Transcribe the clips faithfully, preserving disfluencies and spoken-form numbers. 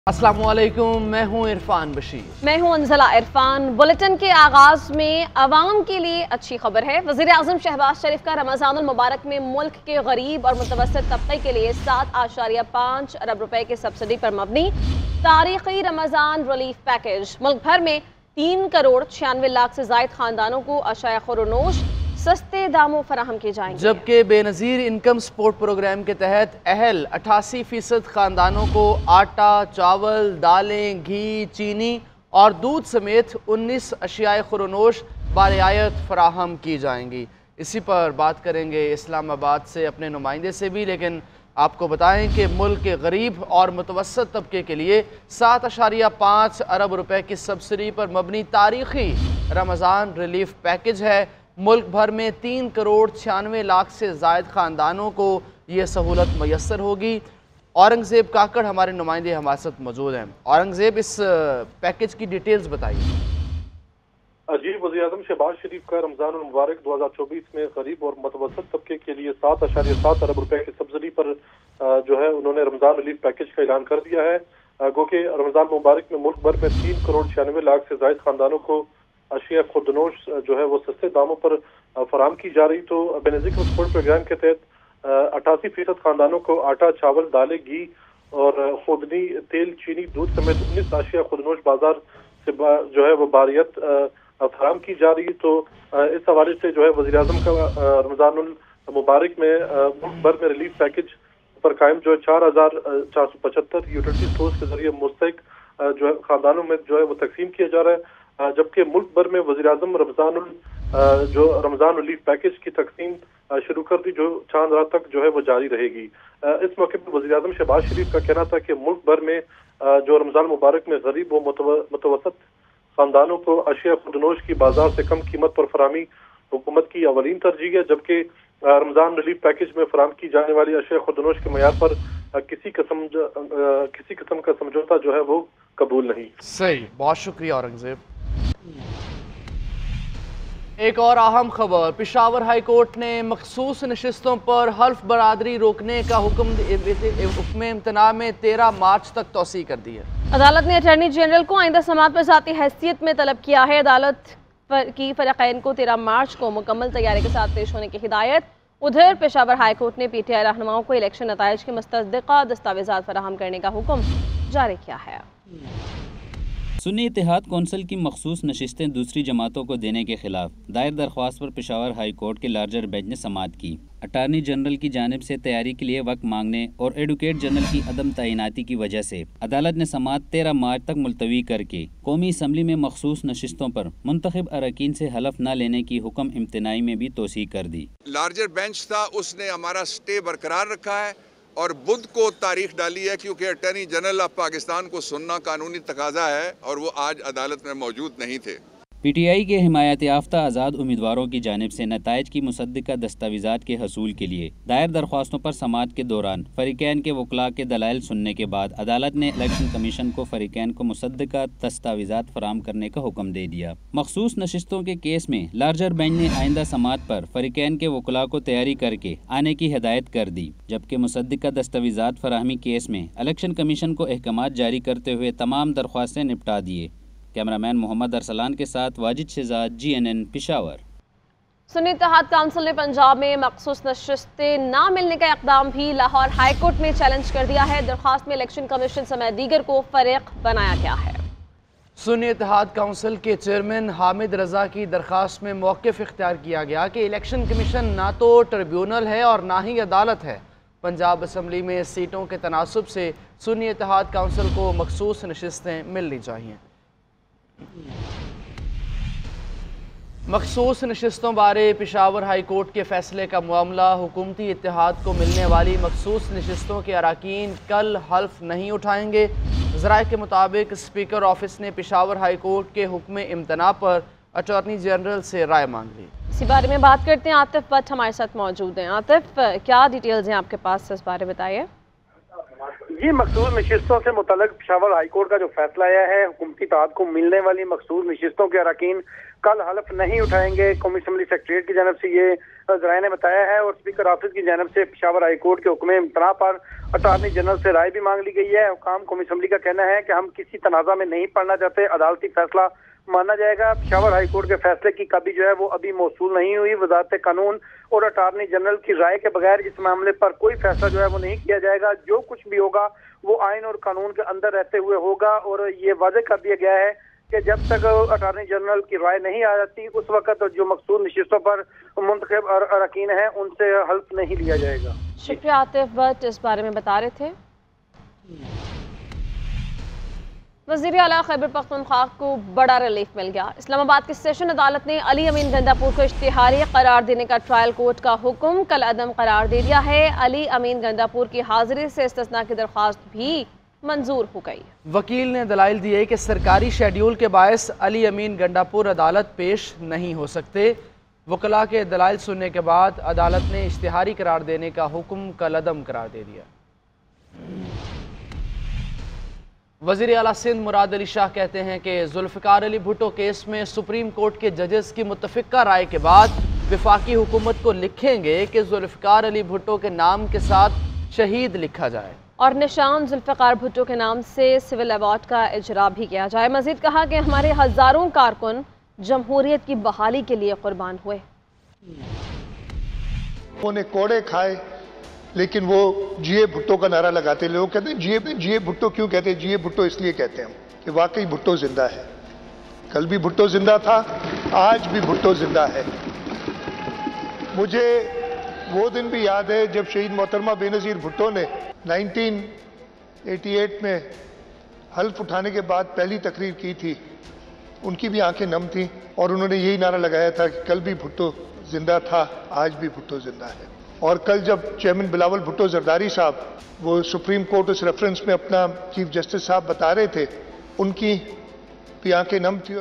अस्सलाम वालेकुम, मैं हूं इरफान बशीर। मैं हूं अंजला इरफान। बुलेटिन के आगाज में अवाम के लिए अच्छी खबर है। वज़ीर आज़म शहबाज शरीफ का रमज़ानुल मुबारक में मुल्क के गरीब और मुतवस्सित तबके के लिए सात आशारिया पाँच अरब रुपए की सब्सिडी पर मबनी तारीखी रमज़ान रिलीफ पैकेज मुल्क भर में तीन करोड़ छियानवे लाख से जायद खानदानों को अशाया खुरनोश सस्ते दामों फराहम किए जाएंगे। जबकि बेनज़ीर इनकम सपोर्ट प्रोग्राम के तहत अहल अठासी फीसद खानदानों को आटा, चावल, दालें, घी, चीनी और दूध समेत उन्नीस अशियाए खुरनोश बारियायत फराहम की जाएंगी। इसी पर बात करेंगे इस्लामाबाद से अपने नुमाइंदे से भी, लेकिन आपको बताएं कि मुल्क के गरीब और मुतवस्सित तबके के लिए सात अशारिया पाँच अरब रुपए की सब्सिडी पर मबनी तारीखी रमज़ान रिलीफ पैकेज है। मुल्क भर में तीन करोड़ छियानवे लाख से जायद ख़ानदानों को ये सहूलत मैसर होगी। औरंगज़ेब काकड़ हमारे नुमाइंदे हमारे साथ मौजूद हैं। औरंगज़ेब, इस पैकेज की डिटेल्स बताइए। जी, वज़ीर आज़म शहबाज शरीफ का रमज़ानुल मुबारक दो हज़ार चौबीस में गरीब और मुतवस्सित तबके के लिए सात अशारिया सात अरब रुपए की सब्सिडी पर जो है उन्होंने रमज़ान रिलीफ पैकेज का ऐलान कर दिया है। गो कि रमज़ान मुबारक में मुल्क भर में तीन करोड़ छियानवे लाख से जायद खानदानों को अशिया खुर्दनोश जो है वो सस्ते दामों पर फराहम की जा रही। तो बेनज़ीर सपोर्ट प्रोग्राम के तहत अठासी फीसद खानदानों को आटा, चावल, दालें, घी और खुदनी तेल, चीनी, दूध समेत उन्नीस अशिया खुर्दनोश बाजार से जो है वो बारियत फराहम की जा रही। तो इस हवाले से जो है वज़ीर आज़म का रमज़ानुल मुबारक में मुल्क भर में रिलीफ पैकेज पर कायम जो है चार हजार चार सौ पचहत्तर यूटिलिटी स्टोर्स के जरिए मुस्तहिक जो है खानदानों में जो है वो तकसीम किया जा रहा है। जबकि मुल्क भर में वज़ीर आज़म रमज़ानुल जो रमज़ान रिलीफ पैकेज की तकसीम शुरू कर दी, जो चांद रात तक जो है वो जारी रहेगी। इस मौके पर वज़ीर आज़म शहबाज शरीफ का कहना था कि मुल्क भर में जो रमज़ान मुबारक में गरीब व मुतवस्सित खानदानों को अशिया खुर्दनोश की बाजार से कम कीमत पर फराहमी हुकूमत की अवलीन तरजीह है। जबकि रमज़ान रिलीफ पैकेज में फराहम की जाने वाली अशिया खुर्दनोश के मयार पर किसी किस्म किसी किस्म का समझौता जो है वो कबूल नहीं। सही, बहुत शुक्रिया औरंगज़ेब। एक और अहम खबर, पेशावर हाई कोर्ट ने मखसूस नशिस्तों पर हल्फ बरादरी रोकने का हुक्म हुक्म इम्तना में तेरह मार्च तक तौसी कर दी है। अदालत ने अटॉर्नी जनरल को आइंदा समाअत पर ज़ाती हैसियत में तलब किया है। अदालत की फरीक़ैन को तेरह मार्च को मुकम्मल तैयारी के साथ पेश होने की हिदायत। उधर पेशावर हाई कोर्ट ने पी टी आई रहनुमाओं को इलेक्शन नताइज के मुस्तदिक़ा दस्तावेज़ात फराहम करने का हुक्म जारी किया है। सुन्नी इत्तेहाद कौंसिल की मखसूस नशिस्तें दूसरी जमातों को देने के खिलाफ दायर दरख्वास्त पर पेशावर हाई कोर्ट के लार्जर बेंच ने समाअत की। अटारनी जनरल की जानिब से तैयारी के लिए वक्त मांगने और एडवोकेट जनरल की अदम तैनाती की वजह से अदालत ने समाअत तेरह मार्च तक मुलतवी करके कौमी असम्बली में मखसूस नशिस्तों पर मुंतखब अरकान से हलफ न लेने की हुक्म इम्तनाई में भी तोसी कर दी। लार्जर बेंच था, उसने हमारा स्टे बरकरार रखा है और बुध को तारीख डाली है, क्योंकि अटॉर्नी जनरल ऑफ पाकिस्तान को सुनना कानूनी तकाजा है और वो आज अदालत में मौजूद नहीं थे। पी टी आई के हिमायत याफ्ता आज़ाद उम्मीदवारों की जानिब से नताइज की मुसद्दिक़ा दस्तावेज़ात के हसूल के लिए दायर दरख्वास्तों पर समाअत के दौरान फ़रीक़ैन के वकला के दलाइल सुनने के बाद अदालत ने इलेक्शन कमीशन को फ़रीक़ैन को मुसद्दिक़ा दस्तावेज़ात फराहम करने का हुक्म दे दिया। मखसूस नशिस्तों के केस में लार्जर बेंच ने आइंदा समाअत पर फ़रीक़ैन के वकला को तैयारी करके आने की हिदायत कर दी, जबकि मुसद्दिक़ा दस्तावेज़ात फराहमी केस में इलेक्शन कमीशन को अहकामात जारी करते हुए तमाम दरख्वास्तें निपटा दिए। कैमरामैन मोहम्मद अरसलान के साथ Wajid Shahzad, G N N, Peshawar. Sunni Ittehad council ने पंजाब में मखसूस नशिस्तें ना मिलने का इक़दाम भी लाहौर हाई कोर्ट में चैलेंज कर दिया है। दरख्वास्त में इलेक्शन कमीशन समेत दीगर को फरीक बनाया गया है। सुन्नी इत्तेहाद काउंसिल के चेयरमैन हामिद रजा की दरख्वास्त में मौक़िफ़ इख्तियार किया गया कि इलेक्शन कमीशन ना तो ट्रिब्यूनल है और ना ही अदालत है। पंजाब असम्बली में सीटों के तनासुब से सुन्नी इत्तेहाद काउंसिल को मखसूस नशिस्तें मिलनी चाहिए। मखसूस नशिस्तों बारे पेशावर हाई कोर्ट के फैसले का मामला, हुकूमती इत्तेहाद को मिलने वाली मखसूस नशिस्तों के अरकान कल हल्फ नहीं उठाएंगे। ज़राए के मुताबिक स्पीकर ऑफिस ने पेशावर हाई कोर्ट के हुक्म इम्तना पर अटॉर्नी जनरल से राय मांग ली। इसी बारे में बात करते हैं, आतिफ भट्ट हमारे साथ मौजूद हैं। आतिफ, क्या डिटेल्स हैं आपके पास, इस बारे बताइए। یہ مخصوص نشستوں سے متعلق پشاور ہائی کورٹ کا جو فیصلہ آیا ہے، حکومتی اتحاد کو ملنے والی مخصوص نشستوں کے اراکین کل حلف نہیں اٹھائیں گے۔ قومی اسمبلی سیکریٹریٹ کی جانب سے یہ ذرائع نے بتایا ہے، اور اسپیکر آفس کی جانب سے پشاور ہائی کورٹ کے حکم امتناع پر اٹارنی جنرل سے رائے بھی مانگ لی گئی ہے۔ حکام قومی اسمبلی کا کہنا ہے کہ ہم کسی تنازع میں نہیں پڑنا چاہتے، عدالتی فیصلہ مانا جائے گا۔ پشاور ہائی کورٹ کے فیصلے کی کاپی جو ہے وہ ابھی موصول نہیں ہوئی۔ وزارت قانون اور اٹارنی جنرل کی رائے کے بغیر اس معاملے پر کوئی فیصلہ جو ہے وہ نہیں کیا جائے گا۔ جو کچھ بھی ہوگا وہ آئین اور قانون کے اندر رہتے ہوئے ہوگا، اور یہ واضح کر دیا گیا ہے کہ جب تک اٹارنی جنرل کی رائے نہیں آ جاتی اس وقت جو مخصوص نشستوں پر منتخب اراکین ہیں ان سے حلف نہیں لیا جائے گا۔ شکریہ عاطف بٹ، اس بارے میں بتا رہے تھے۔ وزیر اعلیٰ خیبر پختونخوا کو بڑا ریلیف مل گیا۔ اسلام آباد کی سیشن عدالت نے علی امین گنداپور کو اشتہاری قرار دینے کا ٹرائل کورٹ کا حکم کل عدم قرار دے دیا ہے۔ علی امین گنداپور کی حاضری سے استثناء کی درخواست بھی منظور ہو گئی۔ وکیل نے دلائل دیے کہ سرکاری شیڈیول کے باعث علی امین گنڈاپور عدالت پیش نہیں ہو سکتے۔ وکلاء کے دلائل سننے کے بعد عدالت نے اشتہاری قرار دینے کا حکم کل عدم قرار دے دیا۔ وزیر اعلیٰ سندھ مراد علی شاہ کہتے ہیں کہ ذوالفقار علی بھٹو کیس میں سپریم کورٹ کے ججز کی متفقہ رائے کے بعد وفاقی حکومت کو لکھیں گے کہ ذوالفقار علی بھٹو کے نام کے ساتھ شہید لکھا جائے اور نشان ذوالفقار بھٹو کے نام سے سول ایوارڈ کا اجرا بھی کیا جائے۔ مزید کہا کہ ہمارے ہزاروں کارکن جمہوریت کی بحالی کے لیے قربان ہوئے۔ انہوں نے کوڑے کھائے لیکن وہ جیے بھٹو کا نعرہ لگاتے، لوگ کہتے ہیں جیے جیے بھٹو کیوں کہتے ہیں؟ جیے بھٹو اس لیے کہتے ہیں کہ واقعی بھٹو زندہ ہے۔ کل بھی بھٹو زندہ تھا، آج بھی بھٹو زندہ ہے۔ مجھے وہ دن بھی یاد ہے جب شہید محترمہ بے نظیر بھٹو نے نائنٹین ایٹی ایٹ میں حلف اٹھانے کے بعد پہلی تقریر کی تھی، ان کی بھی آنکھیں نم تھیں اور انہوں نے یہی نعرہ لگایا تھا کہ کل بھی بھٹو زندہ تھا، آج بھی بھٹو زندہ ہے۔ اور کل جب چیئرمین بلاول بھٹو زرداری صاحب وہ سپریم کورٹ اس ریفرنس میں اپنا چیف جسٹس صاحب بتا رہے تھے، ان کی بھی آنکھیں نم تھی۔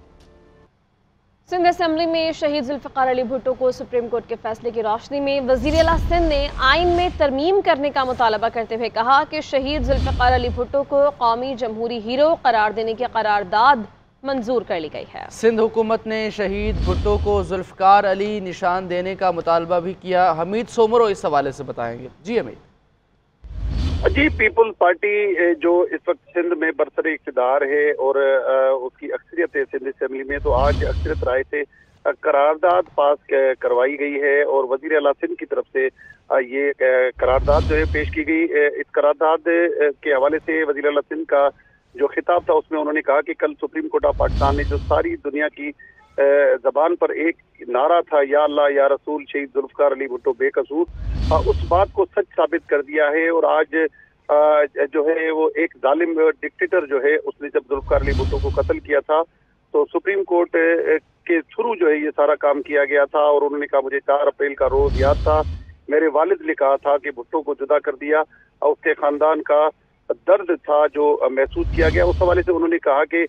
سندھ اسمبلی میں شہید ذوالفقار علی بھٹو کو سپریم کورٹ کے فیصلے کی روشنی میں وزیر اعلیٰ سندھ نے آئین میں ترمیم کرنے کا مطالبہ کرتے ہوئے کہا کہ شہید ذوالفقار علی بھٹو کو قومی جمہوری ہیرو قرار دینے کی قرارداد منظور کر لی گئی ہے۔ سندھ حکومت نے شہید بھٹو کو ذوالفقار علی نشان دینے کا مطالبہ بھی کیا۔ حمید سومرو اس حوالے سے بتائیں گے۔ جی حمید۔ جی، پیپلز پارٹی جو اس وقت سندھ میں برسر اقتدار ہے اور اس کی اکثریت ہے سندھ اسمبلی میں، تو آج اکثریت رائے سے قرارداد پاس کروائی گئی ہے اور وزیر اعلیٰ سندھ کی طرف سے یہ قرارداد جو ہے پیش کی گئی۔ اس قرارداد کے حوالے سے وزیر اعلیٰ سندھ کا جو خطاب تھا اس میں انہوں نے کہا کہ کل سپریم کورٹ آف پاکستان نے جو ساری دنیا کی زبان پر ایک نعرہ تھا، یا اللہ یا رسول شہید ذوالفقار علی بھٹو بے قصور، اس بات کو سچ ثابت کر دیا ہے۔ اور آج جو ہے وہ ایک ظالم ڈکٹیٹر جو ہے اس نے جب ذوالفقار علی بھٹو کو قتل کیا تھا تو سپریم کورٹ کے تھرو جو ہے یہ سارا کام کیا گیا تھا، اور انہوں نے کہا مجھے چار اپریل کا روز یاد تھا، میرے والد نے کہا تھا کہ بھٹو کو جدا کر دیا، اور اس کے خاندان کا درد تھا جو محسوس کیا گیا۔ اس حوالے سے انہوں نے کہا کہ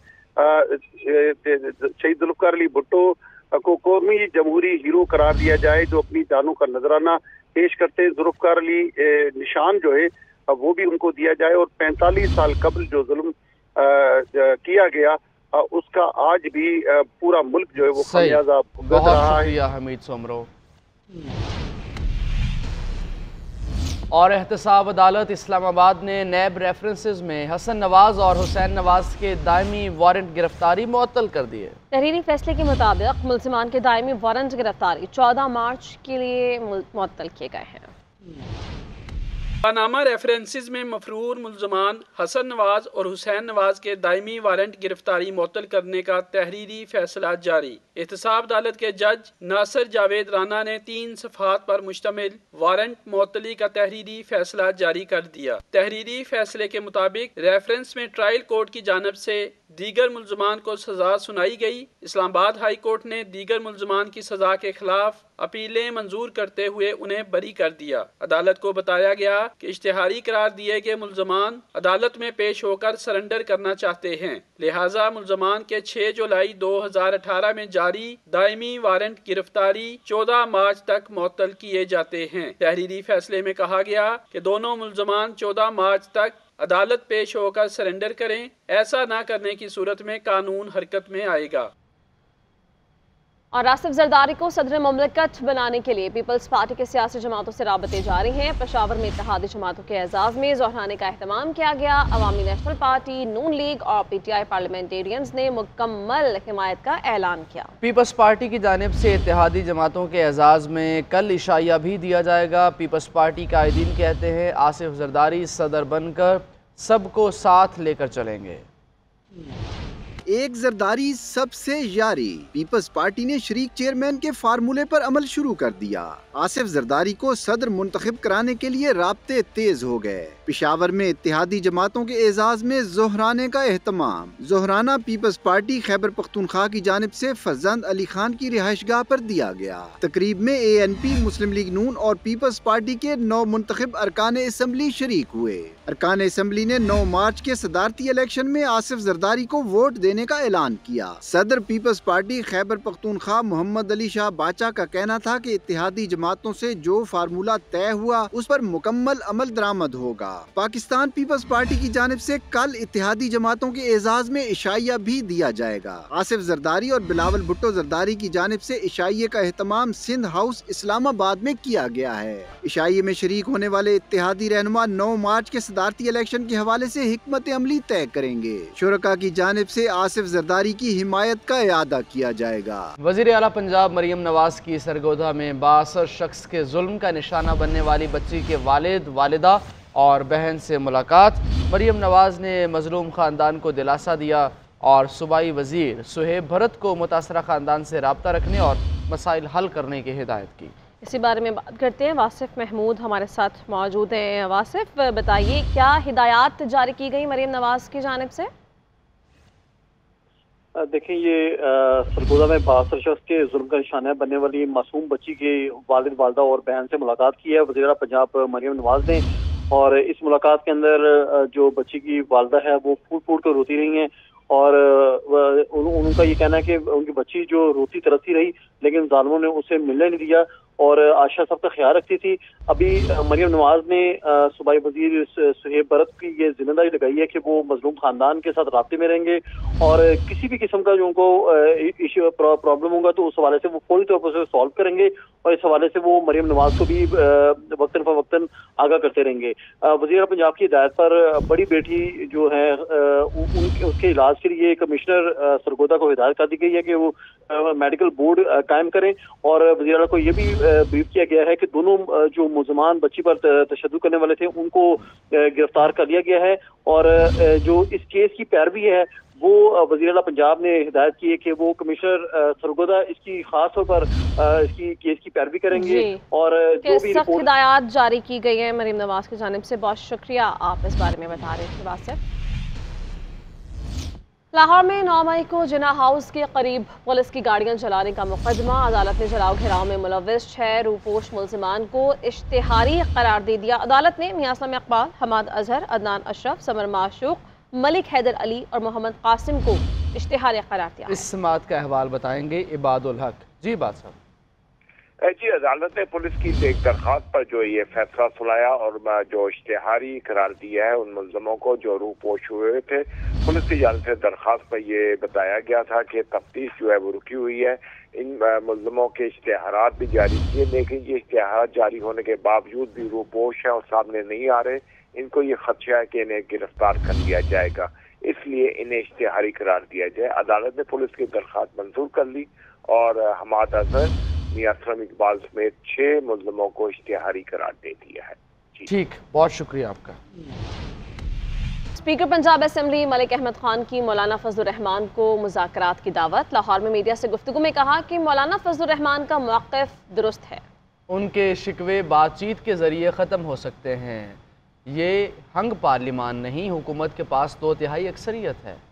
شہید ذوالفقار علی بھٹو کو قومی جمہوری ہیرو قرار دیا جائے جو اپنی جانوں کا نذرانہ پیش کرتے ہیں۔ ذوالفقار علی نشان جو ہے وہ بھی ان کو دیا جائے، اور پینتالیس سال قبل جو ظلم کیا گیا اس کا آج بھی پورا ملک جو ہے وہ خمیازہ بھگت رہا ہے۔ بہت شکریہ حمید سومرو۔ اور احتساب عدالت اسلام آباد نے نیب ریفرنسز میں حسن نواز اور حسین نواز کے دائمی وارنٹ گرفتاری معطل کر دیے۔ تحریری فیصلے کے مطابق ملزمان کے دائمی وارنٹ گرفتاری چودہ مارچ کے لیے معطل کیے گئے ہیں۔ پاناما ریفرنسز میں مفرور ملزمان حسن نواز اور حسین نواز کے دائمی وارنٹ گرفتاری معطل کرنے کا تحریری فیصلہ جاری۔ احتساب عدالت کے جج ناصر جاوید رانا نے تین صفحات پر مشتمل وارنٹ معطلی کا تحریری فیصلہ جاری کر دیا۔ تحریری فیصلے کے مطابق ریفرنس میں ٹرائل کورٹ کی جانب سے دیگر ملزمان کو سزا سنائی گئی۔ اسلام آباد ہائی کورٹ نے دیگر ملزمان کی سزا کے خلاف اپیلیں منظور کرتے ہوئے انہیں بری کر دیا۔ عدالت کو بتایا گیا کہ اشتہاری قرار دیے گئے ملزمان عدالت میں پیش ہو کر سرنڈر کرنا چاہتے ہیں، لہٰذا ملزمان کے چھ جولائی دو ہزار اٹھارہ میں جاری دائمی وارنٹ گرفتاری چودہ مارچ تک معطل کیے جاتے ہیں۔ تحریری فیصلے میں کہا گیا کہ دونوں ملزمان چودہ مارچ تک عدالت پیش ہو کر سرنڈر کریں، ایسا نہ کرنے کی صورت میں قانون حرکت میں آئے گا۔ اور آصف زرداری کو صدر مملکت بنانے کے لیے پیپلز پارٹی کے سیاسی جماعتوں سے رابطے جاری ہیں۔ پشاور میں اتحادی جماعتوں کے اعزاز میں ظہرانے کا اہتمام کیا گیا۔ عوامی نیشنل پارٹی، نون لیگ اور پی ٹی آئی پارلیمنٹیرینز نے مکمل حمایت کا اعلان کیا۔ پیپلز پارٹی کی جانب سے اتحادی جماعتوں کے اعزاز میں کل عشائیہ بھی دیا جائے گا۔ پیپلز پارٹی قائدین کہتے ہیں آصف زرداری صدر بن کر سب کو ساتھ لے کر چلیں گے۔ ایک زرداری سب سے یاری، پیپلز پارٹی نے شریک چیئرمین کے فارمولے پر عمل شروع کر دیا۔ آصف زرداری کو صدر منتخب کرانے کے لیے رابطے تیز ہو گئے۔ پشاور میں اتحادی جماعتوں کے اعزاز میں ظہرانے کا اہتمام۔ ظہرانہ پیپلز پارٹی خیبر پختونخوا کی جانب سے فرزند علی خان کی رہائش گاہ پر دیا گیا۔ تقریب میں اے این پی، مسلم لیگ نون اور پیپلز پارٹی کے نو منتخب ارکان اسمبلی شریک ہوئے۔ ارکان اسمبلی نے نو مارچ کے صدارتی الیکشن میں آصف زرداری کو ووٹ دینے کا اعلان کیا۔ صدر پیپلز پارٹی خیبر پختونخوا محمد علی شاہ باچا کا کہنا تھا کہ اتحادی جماعتوں سے جو فارمولہ طے ہوا اس پر مکمل عمل درآمد ہوگا۔ پاکستان پیپلز پارٹی کی جانب سے کل اتحادی جماعتوں کے اعزاز میں عشائیہ بھی دیا جائے گا۔ آصف زرداری اور بلاول بھٹو زرداری کی جانب سے عشائیے کا اہتمام سندھ ہاؤس اسلام آباد میں کیا گیا ہے۔ عشائیے میں شریک ہونے والے اتحادی رہنما نو مارچ کے صدارتی الیکشن کے حوالے سے حکمت عملی طے کریں گے۔ شرکاء کی جانب سے آصف زرداری کی حمایت کا اعادہ کیا جائے گا۔ وزیر اعلیٰ پنجاب مریم نواز کی سرگودھا میں بااثر شخص کے ظلم کا نشانہ بننے والی بچی کے والد، والدہ اور بہن سے ملاقات۔ مریم نواز نے مظلوم خاندان کو دلاسا دیا اور صوبائی وزیر سہیب بھرت کو متاثرہ خاندان سے رابطہ رکھنے اور مسائل حل کرنے کی ہدایت کی۔ اسی بارے میں بات کرتے ہیں، واصف محمود ہمارے ساتھ موجود ہیں۔ واصف بتائیے کیا ہدایات جاری کی گئی مریم نواز کی جانب سے؟ دیکھیں، یہ سرگودھا میں بااثر شخص کے ظلم کا نشانہ بننے والی معصوم بچی کے والد، والدہ اور بہن سے ملاقات کی ہے وزیر اعلیٰ پنجاب مریم نواز نے، اور اس ملاقات کے اندر جو بچی کی والدہ ہے وہ پھوٹ پھوٹ کر روتی رہی ہیں، اور ان کا یہ کہنا ہے کہ ان کی بچی جو روتی ترستی رہی لیکن ظالموں نے اسے ملنے نہیں دیا اور عائشہ سب کا خیال رکھتی تھی۔ ابھی مریم نواز نے صوبائی وزیر سہیب بھرت کی یہ ذمہ داری لگائی ہے کہ وہ مظلوم خاندان کے ساتھ رابطے میں رہیں گے اور کسی بھی قسم کا جو ان کو ایشو پرابلم ہوگا تو اس حوالے سے وہ فوری طور پر سالو کریں گے، اور اس حوالے سے وہ مریم نواز کو بھی وقتاً فوقتاً آگاہ کرتے رہیں گے۔ وزیر پنجاب کی ہدایت پر بڑی بیٹی جو ہے اس کے علاج کے لیے کمشنر سرگودھا کو ہدایت کر دی گئی ہے کہ وہ میڈیکل بورڈ قائم کریں، اور وزیر اعلیٰ کو یہ بھی بریف کیا گیا ہے کہ دونوں جو ملزمان بچی پر تشدد کرنے والے تھے ان کو گرفتار کر لیا گیا ہے، اور جو اس کیس کی پیروی ہے وہ وزیر اعلیٰ پنجاب نے ہدایت کی ہے کہ وہ کمشنر سرگودھا اس کی خاص طور پر اس کی کیس کی پیروی کریں گے، اور جو بھی سخت ہدایات جاری کی گئی ہیں مریم نواز کی جانب سے۔ بہت شکریہ، آپ اس بارے میں بتا رہے تھے واصف۔ لاہور میں نو مئی کو جناح ہاؤس کے قریب پولیس کی گاڑیاں جلانے کا مقدمہ، عدالت نے جلاؤ گھیراؤ میں ملوث چھ روپوش ملزمان کو اشتہاری قرار دے دیا۔ عدالت نے میاں اسلم اقبال، حماد اظہر، عدنان اشرف، سمر معشوق، ملک حیدر علی اور محمد قاسم کو اشتہاری قرار دیا۔ اس سماعت کا احوال بتائیں گے عباد الحق جی۔ بات صاحب جی، عدالت نے پولیس کی ایک درخواست پر جو یہ فیصلہ سنایا اور جو اشتہاری قرار دیا ہے ان ملزموں کو جو روح پوش ہوئے تھے۔ پولیس کی جانب سے درخواست پر یہ بتایا گیا تھا کہ تفتیش جو ہے وہ رکی ہوئی ہے، ان ملزموں کے اشتہارات بھی جاری کیے لیکن یہ اشتہارات جاری ہونے کے باوجود بھی روح پوش ہیں اور سامنے نہیں آ رہے، ان کو یہ خدشہ ہے کہ انہیں گرفتار کر لیا جائے گا، اس لیے انہیں اشتہاری قرار دیا جائے۔ عدالت نے پولیس کی درخواست منظور کر لی اور حماد اظہر، میاں اسلم اقبال سمیت چھ ملزموں کو اشتہاری قرار دے دیا ہے۔ جی ٹھیک، بہت شکریہ آپ کا۔ اسپیکر پنجاب اسمبلی ملک احمد خان کی مولانا فضل الرحمان کو مذاکرات کی دعوت۔ لاہور میں میڈیا سے گفتگو میں کہا کہ مولانا فضل الرحمان کا موقف درست ہے، ان کے شکوے بات چیت کے ذریعے ختم ہو سکتے ہیں، یہ ہنگ پارلیمان نہیں، حکومت کے پاس دو تہائی اکثریت ہے۔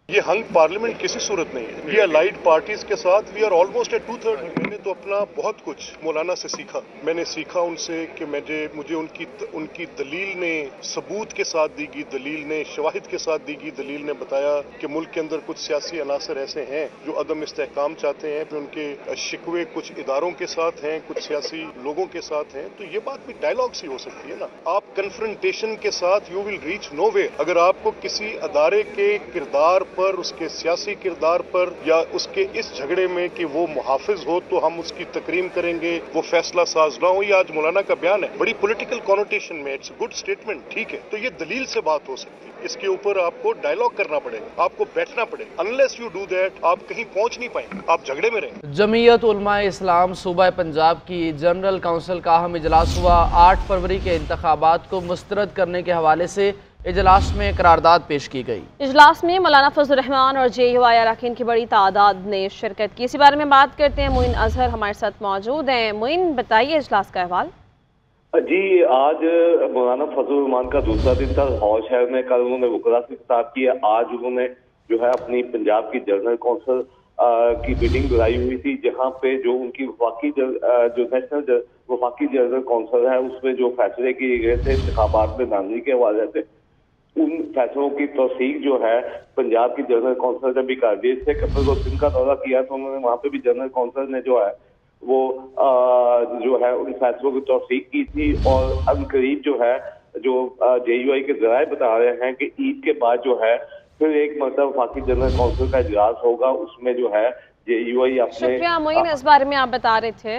ये हंग पार्लियामेंट किसी सूरत नहीं है। ये अलाइड पार्टीज के साथ we are almost at two third. मैंने तो अपना बहुत कुछ मौलाना से सीखा। मैंने सीखा उनसे कि मुझे मुझे उनकी उनकी दलील ने सबूत के साथ दी गई दलील ने शवाहिद के साथ दी गई दलील ने बताया कि मुल्क के अंदर कुछ सियासी अनासर ऐसे हैं जो अदम इस्तेहकाम चाहते हैं, फिर उनके शिकवे कुछ इदारों के साथ हैं, कुछ सियासी लोगों के साथ हैं। तो ये बात भी डायलॉग सी हो सकती है ना। आप कन्फ्रंटेशन के साथ you will reach no way. अगर आपको किसी अदारे के किरदार पर, उसके सियासी किरदार पर या उसके इस झगड़े में कि वो मुहाफिज हो तो हम उसकी तकरीम करेंगे, वो फैसला साज ना हो। ये आज मौलाना का बयान है बड़ी पॉलिटिकल कॉनोटेशन में, इट्स गुड स्टेटमेंट, ठीक है। तो ये दलील से बात हो सकती है। इसके ऊपर आपको डायलॉग करना पड़ेगा, आपको बैठना पड़ेगा। अनलेस यू डू दैट आप कहीं पहुंच नहीं पाएंगे, आप झगड़े में रहेंगे। जमीयत उलमा इस्लाम सूबा पंजाब की जनरल काउंसिल का अहम इजलास हुआ। आठ फरवरी के इंतखाबात को मुस्तरद करने के हवाले से इजलास में करारदाद पेश की गई। इजलास में मौलाना फजल रहमान और जे यू आई अरकान की बड़ी तादाद ने शिरकत की। इसी बारे में बात करते हैं, मोइन अजहर हमारे साथ मौजूद हैं। मोइन, बताइए इजलास का अहवाल। जी, आज मौलाना फजल रहमान का दूसरा दिन था हॉल शहर में। कल उन्होंने वकला से खिताब किया। आज उन्होंने जो है अपनी पंजाब की जनरल काउंसिल की मीटिंग बुलाई हुई थी, जहाँ पे जो उनकी वफाकी जो नेशनल वफाकी जनरल काउंसिल है उसमें जो फैसले किए गए थे इंतखाबात में नामजदगी के हवाले से, उन फैसलों की तौसीक जो है पंजाब की जनरल काउंसिल ने भी कर दी। इससे कपिल को सिंध का दौरा किया तो उन्होंने वहाँ पे भी जनरल काउंसिल ने जो है वो आ, जो है उन फैसलों की तौसीक की थी। और अनकरीब जो है जो जे यू आई के जराये बता रहे हैं कि ईद के बाद जो है फिर एक मतलब वफाकी जनरल काउंसिल का इजलास होगा, उसमें जो है जे यू आई अपने। शुक्रिया मोइन, इस बारे में आप बता रहे थे।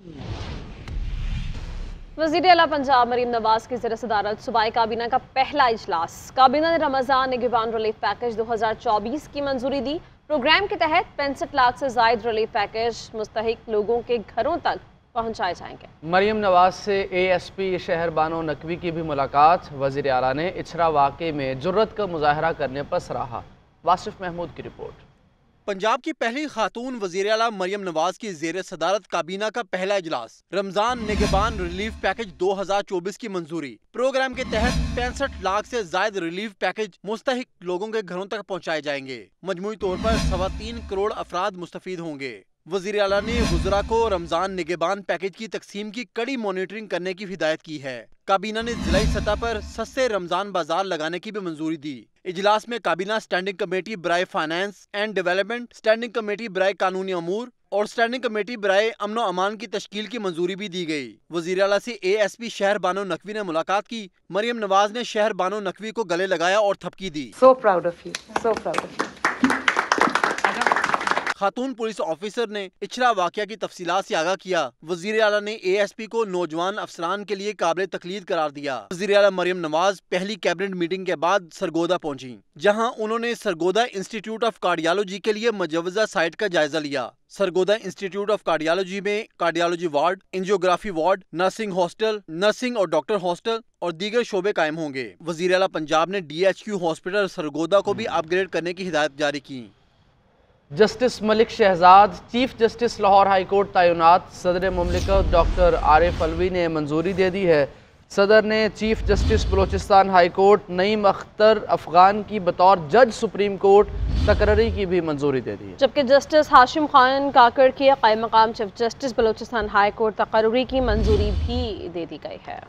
वज़ीर आला पंजाब मरीम नवाज की ज़ेर सदारत सूबाई काबीना का पहला इजलास। काबीना ने रमज़ान निगरान रिलीफ पैकेज दो हज़ार चौबीस की मंजूरी दी। प्रोग्राम के तहत पैंसठ लाख से ज़ायद रिलीफ पैकेज मुस्तहिक लोगों के घरों तक पहुँचाए जाएंगे। मरीम नवाज से ए एस पी शहर बानो नकवी की भी मुलाकात। वज़ीर आला ने इछरा वाक़े में जुर्रत का मुजाहरा करने पर सराहा। वासिफ महमूद की रिपोर्ट। पंजाब की पहली खातून वज़ीर आला मरियम नवाज की ज़ेर सदारत काबीना का पहला इजलास। रमजान निगरान रिलीफ पैकेज दो हज़ार चौबीस की मंजूरी। प्रोग्राम के तहत पैंसठ लाख से जायद रिलीफ पैकेज मुस्तहिक लोगों के घरों तक पहुँचाए जाएंगे। मजमूई तौर पर सवा तीन करोड़ अफराद मुस्तफीद होंगे। वज़ीर आला ने गुज़रा को रमजान निगरान पैकेज की तकसीम की कड़ी मॉनिटरिंग करने की हिदायत की है। काबीना ने जिलाई सतह पर सस्ते रमजान बाजार लगाने की भी मंजूरी दी। इजलास में काबीना स्टैंडिंग कमेटी बराए finance and development, standing committee बराए कानूनी अमूर और स्टैंडिंग कमेटी बराए अमन व अमान की तश्कील की मंजूरी भी दी गई। वज़ीर आला से ए एस पी शहर बानो नकवी ने मुलाकात की। मरियम नवाज ने शहर बानो नकवी को गले लगाया और थपकी दी। So proud of you, so proud of you. खातून पुलिस ऑफिसर ने इछरा वाकया की तफसीलात से आगाह किया। वज़ीर आला ने ए एस पी को नौजवान अफसरान के लिए काबिल तकलीद करार दिया। वज़ीर आला मरियम नवाज पहली कैबिनेट मीटिंग के बाद सरगोदा पहुंची, जहां उन्होंने सरगोदा इंस्टीट्यूट ऑफ कार्डियोलॉजी के लिए मुजव्वजा साइट का जायजा लिया। सरगोदा इंस्टीट्यूट ऑफ कार्डियोलॉजी में cardiology ward, angiography ward, nursing hostel, nursing और डॉक्टर हॉस्टल और दीगर शोबे कायम होंगे। वज़ीर आला पंजाब ने D H Q hospital Sargodha को भी अपग्रेड करने की हिदायत जारी की। Justice Malik Shahzad chief justice Lahore high court तैनात। सदर मुमलिकत डॉक्टर आरिफ अलवी ने मंजूरी दे दी है। सदर ने chief justice Balochistan high court Naeem Akhtar Afghan की बतौर जज सुप्रीम कोर्ट तकर्री की भी मंजूरी दे दी है। जबकि जस्टिस हाशिम खान काकड़ के कायम मकाम chief justice Balochistan high court तकर्री की मंजूरी भी दे दी गई है।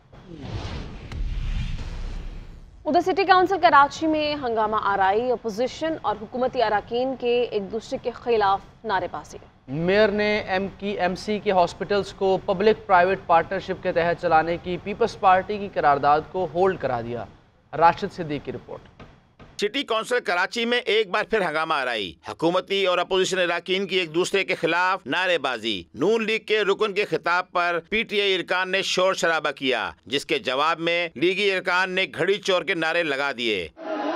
उधर सिटी काउंसिल कराची में हंगामा आराई, अपोजिशन और हुकूमती अरकान के एक दूसरे के खिलाफ नारेबाजी। मेयर ने एम की एम सी के हॉस्पिटल्स को पब्लिक प्राइवेट पार्टनरशिप के तहत चलाने की पीपल्स पार्टी की करारदाद को होल्ड करा दिया। राशिद सिद्दीक की रिपोर्ट। सिटी काउंसिल कराची में एक बार फिर हंगामा आराई, हुकूमती और अपोजिशन अरकान की एक दूसरे के खिलाफ नारेबाजी। नून लीग के रुकन के खिताब पर पी टी आई अरकान ने शोर शराबा किया, जिसके जवाब में लीगी अरकान ने घड़ी चोर के नारे लगा दिए।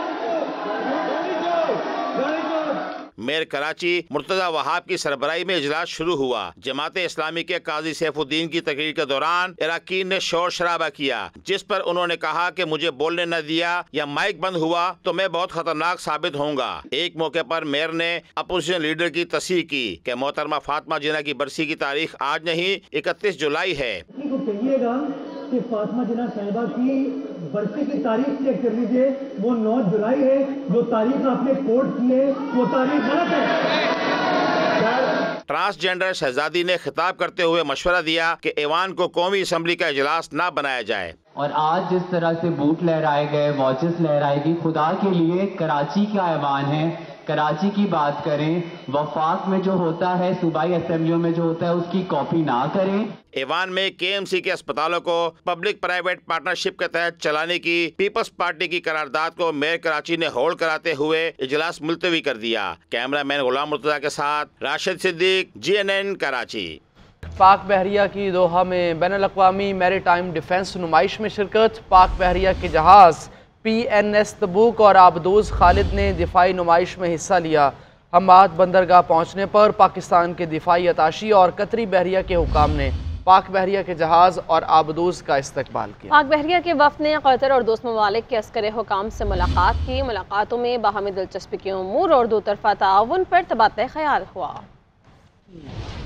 मेयर कराची मुर्तजा वहाब की सरबराही में इजलास शुरू हुआ। जमाते इस्लामी के काजी सैफुद्दीन की तकरीर के दौरान अरकान ने शोर शराबा किया, जिस पर उन्होंने कहा कि मुझे बोलने न दिया या माइक बंद हुआ तो मैं बहुत खतरनाक साबित होऊंगा। एक मौके पर मेयर ने अपोजिशन लीडर की तस्दीक की कि मोहतरमा फातिमा जिन्ना की बरसी की तारीख आज नहीं इकतीस जुलाई है। کہ فاطمہ جناح صاحبہ کی برسی کی تاریخ چیک کر لیجئے، وہ نو جولائی ہے، جو تاریخ آپ نے کوٹ کی ہے وہ تاریخ غلط ہے۔ ٹرانسجینڈر شہزادی نے خطاب کرتے ہوئے مشورہ دیا کہ ایوان کو قومی اسمبلی کا اجلاس نہ بنایا جائے۔ اور آج جس طرح سے بوٹ لہرائے گئے، واچز لہرائے گی، خدا کے لیے کراچی کا ایوان ہے، کراچی کی بات کریں، وفاق میں جو ہوتا ہے، صوبائی اسمبلیوں میں جو ہوتا ہے، اس کی کاپی نہ کریں۔ ایوان میں کے ایم سی کے اسپتالوں کو پبلک پرائیویٹ پارٹنرشپ کے تحت چلانے کی پیپلز پارٹی کی قرارداد کو میئر کراچی نے ہولڈ کراتے ہوئے اجلاس ملتوی کر دیا۔ کیمرہ مین غلام مرتضیٰ کے ساتھ Rashid Siddiq, G N N Karachi. پاک بحریہ کی دوحہ میں بین الاقوامی میری ٹائم ڈیفنس نمائش میں شرکت۔ پاک بحریہ کے جہاز پی این ایس تبوک اور آبدوز خالد نے دفاعی نمائش میں حصہ لیا۔ حماد بندرگاہ پہنچنے پر پاکستان کے دفاعی اتاشی اور قطری بحریہ کے حکام نے پاک بحریہ کے جہاز اور آبدوز کا استقبال کیا۔ پاک بحریہ کے وفد نے قطر اور دوست ممالک کے عسکری حکام سے ملاقات کی۔ ملاقاتوں میں باہمی دلچسپی کے امور اور دو طرفہ تعاون پر تبادلہ خیال ہوا۔